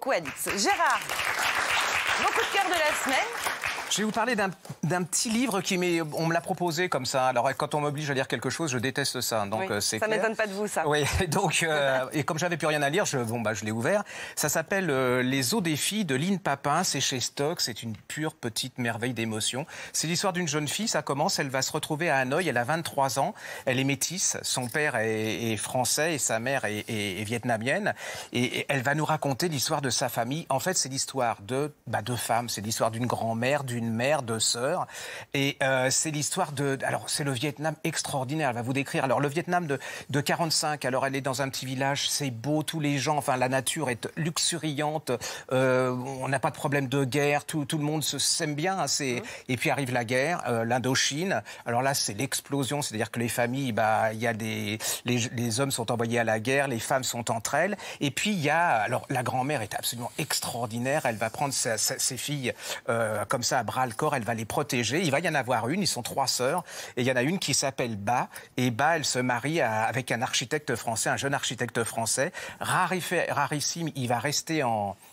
beaucoup Alix. Gérard, mon coup de cœur de la semaine. Je vais vous parler d'un petit livre on me l'a proposé comme ça. Alors quand on m'oblige à lire quelque chose, je déteste ça. Donc oui, c'est ça clair. m'étonne pas de vous, ça. Oui, donc et comme j'avais plus rien à lire, je l'ai ouvert. Ça s'appelle Les eaux des filles de Lynn Papin. C'est chez Stock. C'est une pure petite merveille d'émotion. C'est l'histoire d'une jeune fille. Ça commence. Elle va se retrouver à Hanoï. Elle a 23 ans. Elle est métisse. Son père est français et sa mère est vietnamienne. Et elle va nous raconter l'histoire de sa famille. En fait, c'est l'histoire de femmes. C'est l'histoire d'une grand-mère, d'une mère, de sœurs. Et c'est l'histoire alors, c'est le Vietnam extraordinaire. Elle va vous décrire. Alors, le Vietnam de 45. Alors, elle est dans un petit village. C'est beau. Tous les gens, enfin, la nature est luxuriante. On n'a pas de problème de guerre. Tout le monde s'aime bien. Hein, Et puis arrive la guerre, l'Indochine. Alors là, c'est l'explosion. C'est-à-dire que les familles, il y a les hommes sont envoyés à la guerre. Les femmes sont entre elles. Et puis, alors, la grand-mère est absolument extraordinaire. Elle va prendre ses filles comme ça à bras le corps, elle va les protéger. Il va y en avoir une, ils sont 3 sœurs, et il y en a une qui s'appelle Ba, et Ba, elle se marie avec un architecte français, un jeune architecte français. Rarissime, il va rester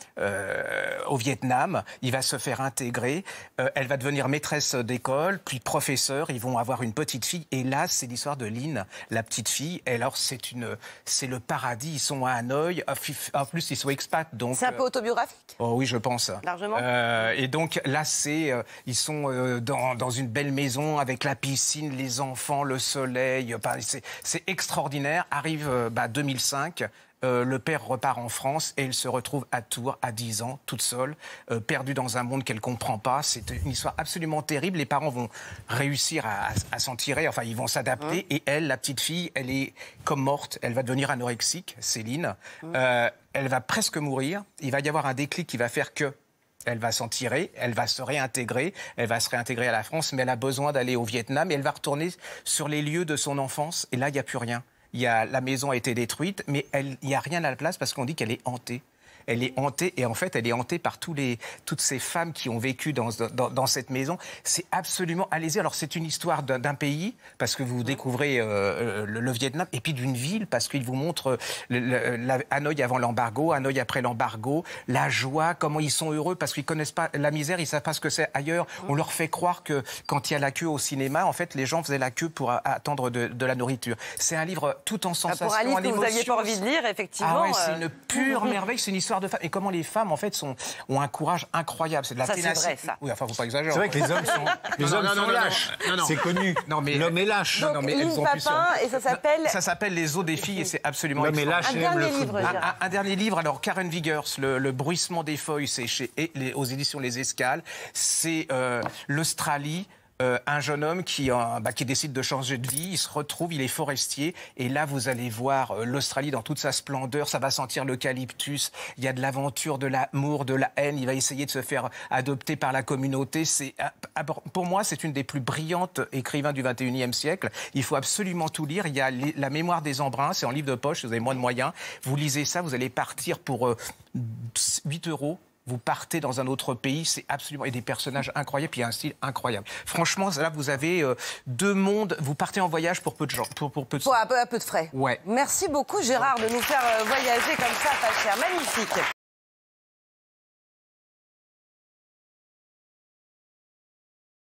au Vietnam, il va se faire intégrer, elle va devenir maîtresse d'école, puis professeur, ils vont avoir une petite fille, et là, c'est l'histoire de Lynn, la petite fille, et alors c'est le paradis, ils sont à Hanoï, en plus ils sont expats, donc... C'est un peu autobiographique? Oh oui, je pense. Largement. Et donc là, ils sont dans une belle maison avec la piscine, les enfants, le soleil. C'est extraordinaire. Arrive 2005. Le père repart en France et elle se retrouve à Tours à 10 ans, toute seule, perdue dans un monde qu'elle ne comprend pas. C'est une histoire absolument terrible. Les parents vont réussir à s'en tirer, enfin ils vont s'adapter. Et elle, la petite fille, elle est comme morte. Elle va devenir anorexique, Céline. Elle va presque mourir. Il va y avoir un déclic qui va faire que elle va s'en tirer, elle va se réintégrer, à la France, mais elle a besoin d'aller au Vietnam et elle va retourner sur les lieux de son enfance. Et là, il n'y a plus rien. La maison a été détruite, mais il n'y a rien à la place parce qu'on dit qu'elle est hantée. Elle est hantée et en fait, elle est hantée par toutes ces femmes qui ont vécu dans cette maison. C'est absolument... Allez-y, alors c'est une histoire d'un pays, parce que vous découvrez le Vietnam, et puis d'une ville, parce qu'il vous montre Hanoï avant l'embargo, Hanoï après l'embargo, la joie, comment ils sont heureux, parce qu'ils connaissent pas la misère, ils savent pas ce que c'est ailleurs. On leur fait croire que quand il y a la queue au cinéma, en fait, les gens faisaient la queue pour attendre de la nourriture. C'est un livre tout en sensations, pour Alice, que vous n'aviez pas envie de lire, effectivement. Ah ouais, c'est une pure merveille, c'est une histoire de femmes. Et comment les femmes, en fait, ont un courage incroyable. C'est de la ténacité. C'est vrai, ça. Oui, enfin, faut pas exagérer. C'est vrai que les hommes sont lâches. C'est connu. L'homme est lâche. Donc, Lynn Papin, et ça s'appelle... Ça s'appelle Les eaux des filles et c'est absolument L'homme est lâche. Un dernier livre, Gérard. Un dernier livre, alors Karen Vigers, Le bruissement des feuilles, c'est aux éditions Les Escales. C'est l'Australie. Un jeune homme qui décide de changer de vie, il se retrouve, il est forestier, et là vous allez voir l'Australie dans toute sa splendeur, ça va sentir l'eucalyptus, il y a de l'aventure, de l'amour, de la haine, il va essayer de se faire adopter par la communauté. Pour moi, c'est une des plus brillantes écrivains du 21e siècle. Il faut absolument tout lire. Il y a La mémoire des embruns, c'est en livre de poche, si vous avez moins de moyens. Vous lisez ça, vous allez partir pour 8 €. Vous partez dans un autre pays, c'est absolument... Et des personnages incroyables, puis il y a un style incroyable. Franchement, là, vous avez 2 mondes. Vous partez en voyage pour peu de gens, pour peu de... Pour un peu de frais. Ouais. Merci beaucoup, Gérard, de nous faire voyager comme ça, pas cher. Magnifique.